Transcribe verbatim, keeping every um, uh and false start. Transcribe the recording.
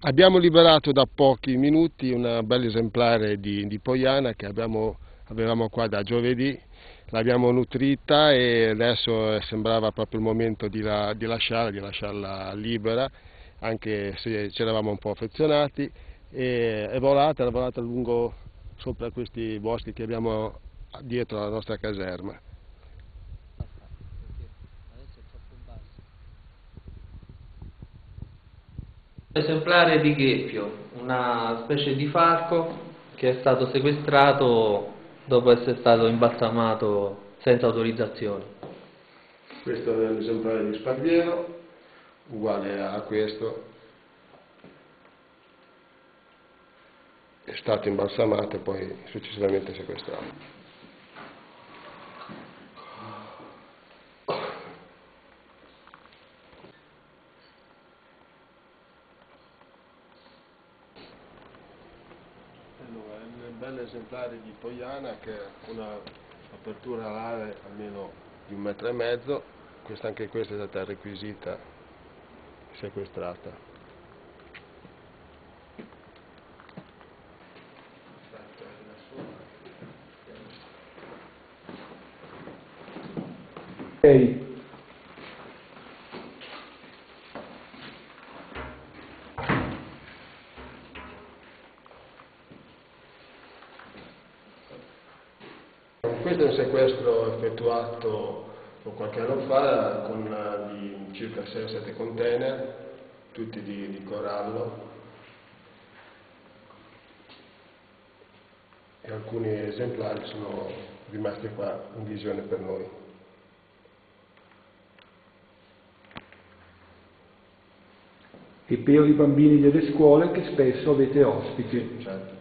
Abbiamo liberato da pochi minuti un bel esemplare di, di Poiana che abbiamo, avevamo qua da giovedì, l'abbiamo nutrita e adesso sembrava proprio il momento di, la, di lasciarla, di lasciarla libera, anche se ci eravamo un po' affezionati, e è volata, è volata lungo sopra questi boschi che abbiamo dietro la nostra caserma. Esemplare di gheppio, una specie di falco che è stato sequestrato dopo essere stato imbalsamato senza autorizzazione. Questo è un esemplare di sparviero, uguale a questo, è stato imbalsamato e poi successivamente sequestrato. Allora, è un bel esemplare di Poiana che ha un'apertura alare almeno di un metro e mezzo, questa, anche questa è stata requisita, sequestrata. Ok. Questo è un sequestro effettuato qualche anno fa con di circa sei sette container, tutti di, di corallo, e alcuni esemplari sono rimasti qua in visione per noi. E per i bambini delle scuole che spesso avete ospiti. Certo.